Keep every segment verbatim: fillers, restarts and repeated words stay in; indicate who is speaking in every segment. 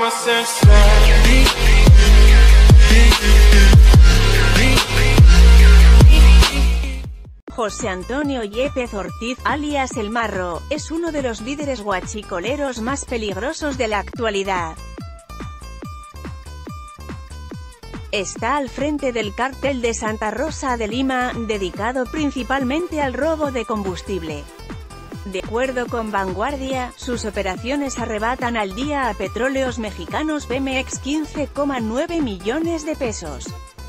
Speaker 1: José Antonio Yepez Ortiz, alias El Marro, es uno de los líderes guachicoleros más peligrosos de la actualidad. Está al frente del cártel de Santa Rosa de Lima, dedicado principalmente al robo de combustible. De acuerdo con Vanguardia, sus operaciones arrebatan al día a petróleos mexicanos Pemex quince coma nueve millones de pesos.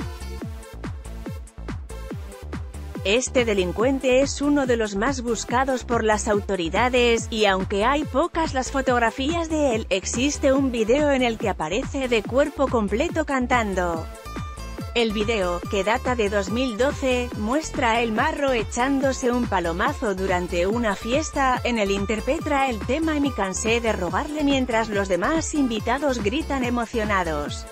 Speaker 1: Este delincuente es uno de los más buscados por las autoridades, y aunque hay pocas las fotografías de él, existe un video en el que aparece de cuerpo completo cantando. El video, que data de dos mil doce, muestra a El Marro echándose un palomazo durante una fiesta. En el interpreta el tema Me cansé de rogarle mientras los demás invitados gritan emocionados.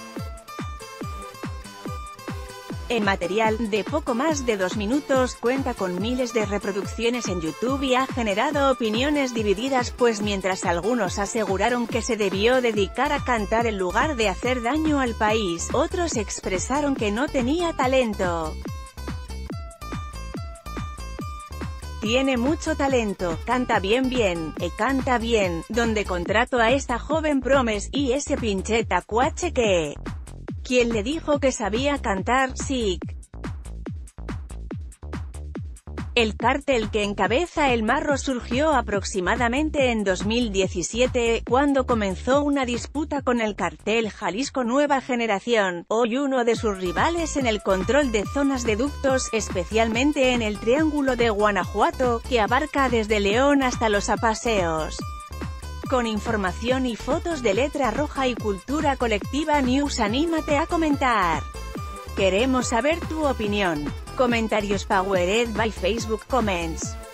Speaker 1: El material, de poco más de dos minutos, cuenta con miles de reproducciones en YouTube y ha generado opiniones divididas, pues mientras algunos aseguraron que se debió dedicar a cantar en lugar de hacer daño al país, otros expresaron que no tenía talento. Tiene mucho talento, canta bien bien, e canta bien, donde contrato a esta joven promes, y ese pinche tacuache que... ¿Quién le dijo que sabía cantar? Sí. El cártel que encabeza El Marro surgió aproximadamente en dos mil diecisiete, cuando comenzó una disputa con el cartel Jalisco Nueva Generación, hoy uno de sus rivales en el control de zonas de ductos, especialmente en el Triángulo de Guanajuato, que abarca desde León hasta Los Apaseos. Con información y fotos de Letra Roja y Cultura Colectiva News, anímate a comentar. Queremos saber tu opinión. Comentarios powered by Facebook Comments.